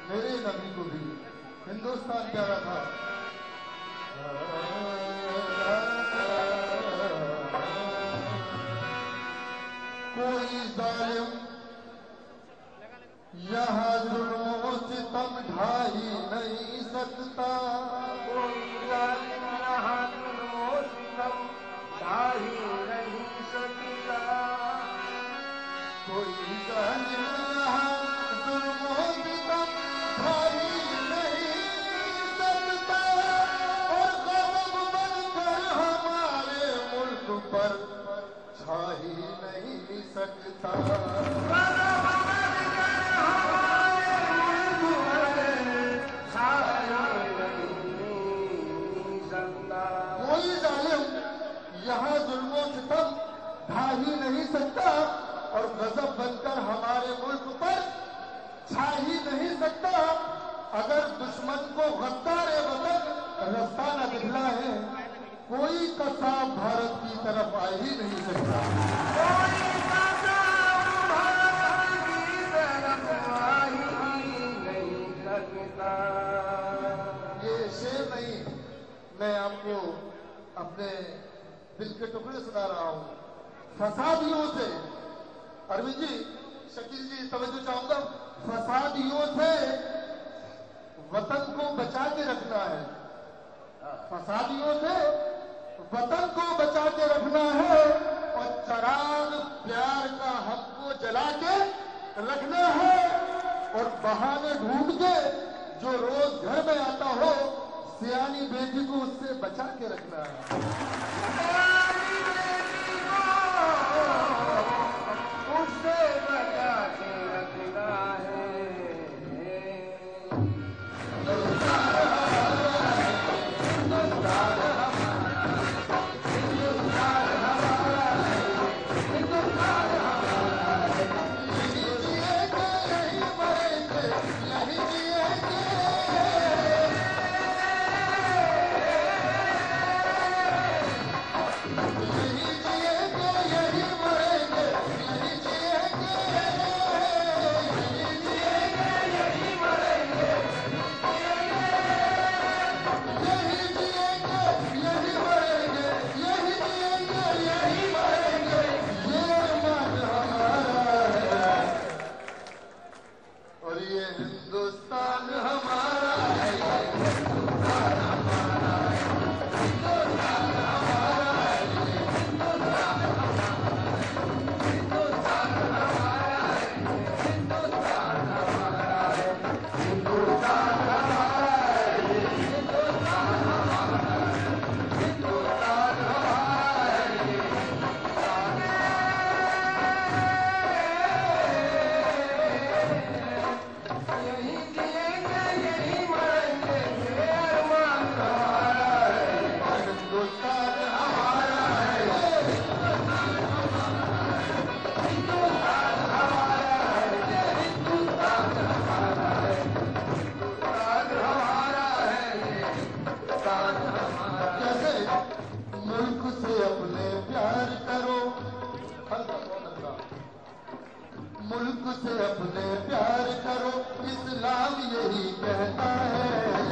मेरे नबी को भी हिंदुस्तान प्यारा था। कोई जालिम यहाँ जुल्म सितम ढा ही नहीं सकता, कोई जालिम यहाँ जुल्म सितम ढा ही नहीं सकता, कोई जालिम यहाँ जुल्म सितम ढा ही नहीं सकता, और गज़ब बनकर हमारे मुल्क पर छा ही नहीं सकता। कोई जालिम यहाँ जुल्मों सितम ढा ही नहीं सकता, और गजब बनकर हमारे मुल्क पर छा ही नहीं सकता। अगर दुश्मन को गद्दार वतन रास्ता न दिखलाए, कोई कसाब भारत की तरफ आ ही नहीं सकता। कोई कसाब भारत की तरफ आ ही नहीं सकता। ये शेर नहीं, मैं आपको अपने दिल के टुकड़े सुना रहा हूं। फसादियों से, अरविंद जी, शकील जी तवज्जो चाहूंगा, फसादियों से वतन को बचा के रखना है, फसादियों से वतन को बचा के रखना है, और चराग प्यार का हमको जला के रखना है, और बहाने ढूंढ के जो रोज घर में आता हो सियानी बेटी को उससे बचा के रखना है। उससे बचा के रखना है। मुल्क से अपने प्यार करो, इस्लाम यही कहता है।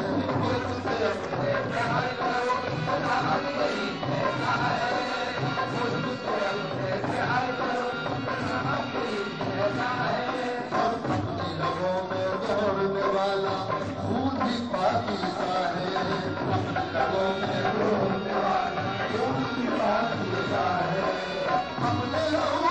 मुल्क से अपने प्यार करो, इस्लाम यही कहता है। मुल्क से अपने प्यार करो, इस्लाम यही कहता है। और अपनी रगों में दौड़ने वाला खून भी पाकीज़ा है। अपनी रगों में दौड़ने वाला खून भी पाकीज़ा है। अपने